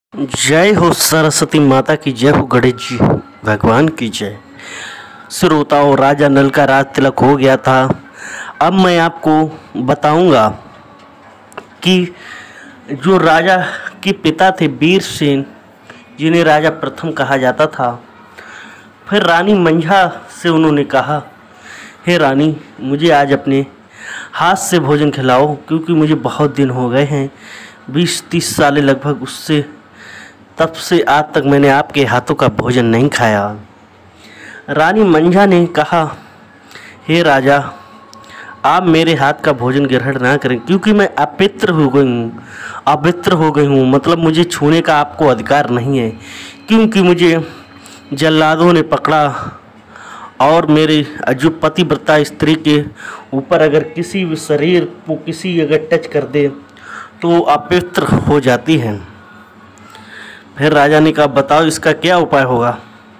जय हो सरस्वती माता की, जय हो गणेश जी भगवान की जय। श्रोताओं, राजा नल का राज तिलक हो गया था। अब मैं आपको बताऊंगा कि जो राजा के पिता थे वीरसेन, जिन्हें राजा प्रथम कहा जाता था, फिर रानी मंझा से उन्होंने कहा, हे रानी, मुझे आज अपने हाथ से भोजन खिलाओ, क्योंकि मुझे बहुत दिन हो गए हैं, 20-30 साल लगभग, उससे तब से आज तक मैंने आपके हाथों का भोजन नहीं खाया। रानी मंझा ने कहा, हे राजा, आप मेरे हाथ का भोजन ग्रहण ना करें, क्योंकि मैं अपवित्र हो गई हूँ। मतलब मुझे छूने का आपको अधिकार नहीं है, क्योंकि मुझे जल्लादों ने पकड़ा और मेरे जो पतिव्रता स्त्री के ऊपर अगर किसी भी शरीर को किसी अगर टच कर दे तो अपवित्र हो जाती है। फिर राजा ने कहा, बताओ इसका क्या उपाय होगा।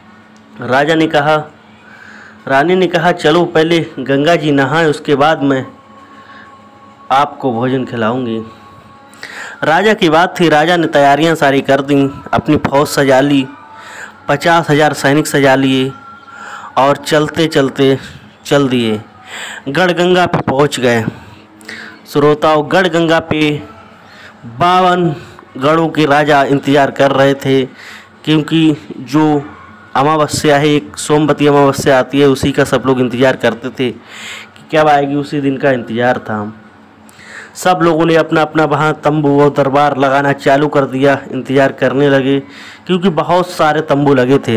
रानी ने कहा, चलो पहले गंगा जी नहाएं, उसके बाद मैं आपको भोजन खिलाऊंगी। राजा की बात थी। राजा ने तैयारियां सारी कर दी, अपनी फौज सजा ली, 50,000 सैनिक सजा लिए और चलते चलते चल दिए। गढ़गंगा पे पहुंच गए। श्रोताओं, गढ़गंगा पे 52 गढ़ों के राजा इंतज़ार कर रहे थे, क्योंकि जो अमावस्या है, एक सोमवती अमावस्या आती है, उसी का सब लोग इंतज़ार करते थे कि कब आएगी, उसी दिन का इंतज़ार था। सब लोगों ने अपना अपना वहाँ तंबू और दरबार लगाना चालू कर दिया, इंतज़ार करने लगे, क्योंकि बहुत सारे तंबू लगे थे।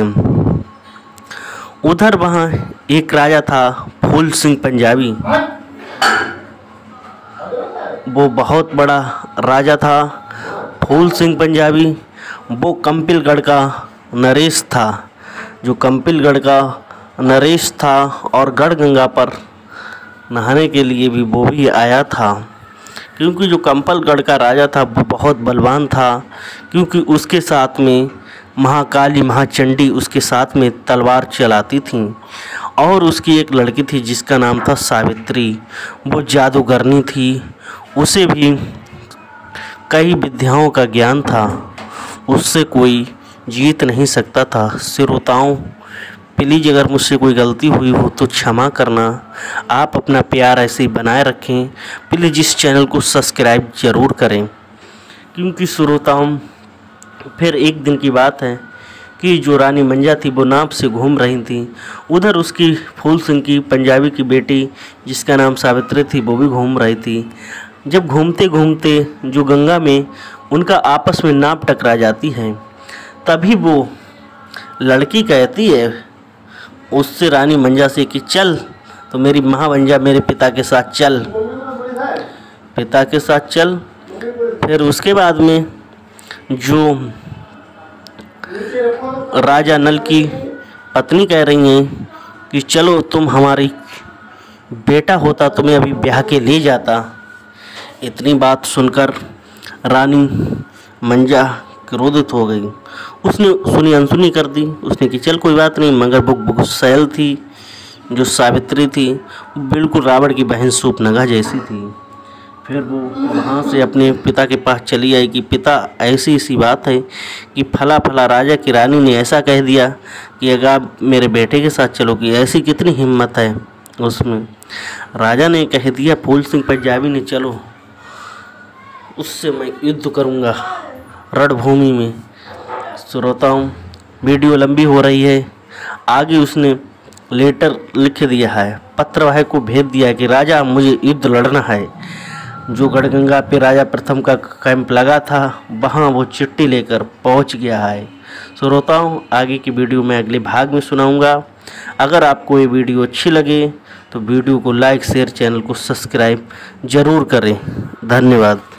उधर वहाँ एक राजा था, फूल सिंह पंजाबी। वो बहुत बड़ा राजा था, फूल सिंह पंजाबी। वो कंपिलगढ़ का नरेश था, जो कंपिलगढ़ का नरेश था, और गढ़गंगा पर नहाने के लिए भी वो भी आया था, क्योंकि जो कंपिलगढ़ का राजा था वो बहुत बलवान था, क्योंकि उसके साथ में महाकाली महाचंडी उसके साथ में तलवार चलाती थी, और उसकी एक लड़की थी जिसका नाम था सावित्री। वो जादूगरनी थी, उसे भी कई विद्याओं का ज्ञान था, उससे कोई जीत नहीं सकता था। श्रोताओं, प्लीज़ अगर मुझसे कोई गलती हुई हो तो क्षमा करना। आप अपना प्यार ऐसे ही बनाए रखें। प्लीज़ इस चैनल को सब्सक्राइब ज़रूर करें, क्योंकि श्रोताओं, फिर एक दिन की बात है कि जो रानी मंझा थी वो नाव से घूम रही थी। उधर उसकी फूल सिंह की पंजाबी की बेटी, जिसका नाम सावित्री थी, वो भी घूम रही थी। जब घूमते घूमते जो गंगा में उनका आपस में नाव टकरा जाती है, तभी वो लड़की कहती है उससे, रानी मंझा से, कि चल, तो मेरी महावंजा मेरे पिता के साथ चल, पिता के साथ चल। फिर उसके बाद में जो राजा नल की पत्नी कह रही हैं कि चलो, तुम हमारी बेटा होता तुम्हें अभी ब्याह के ले जाता। इतनी बात सुनकर रानी मंझा क्रोधित हो गई। उसने सुनी अनसुनी कर दी। उसने कि चल कोई बात नहीं, मगर वो गुस्सैल थी, जो सावित्री थी, बिल्कुल रावण की बहन शूर्पणखा जैसी थी। फिर वो वहाँ से अपने पिता के पास चली आई कि पिता, ऐसी सी बात है कि फला फला राजा की रानी ने ऐसा कह दिया कि अगर आप मेरे बेटे के साथ चलोगी। ऐसी कितनी हिम्मत है उसमें। राजा ने कह दिया, फूल सिंह पंजाबी ने, चलो, उससे मैं युद्ध करूंगा रणभूमि में। श्रोताओं, वीडियो लंबी हो रही है। आगे उसने लेटर लिख दिया है, पत्रवाहक को भेज दिया है कि राजा, मुझे युद्ध लड़ना है। जो गढ़गंगा पे राजा प्रथम का कैंप लगा था, वहाँ वो चिट्ठी लेकर पहुँच गया है। श्रोताओं, आगे की वीडियो मैं अगले भाग में सुनाऊंगा। अगर आपको ये वीडियो अच्छी लगे तो वीडियो को लाइक, शेयर, चैनल को सब्सक्राइब ज़रूर करें। धन्यवाद।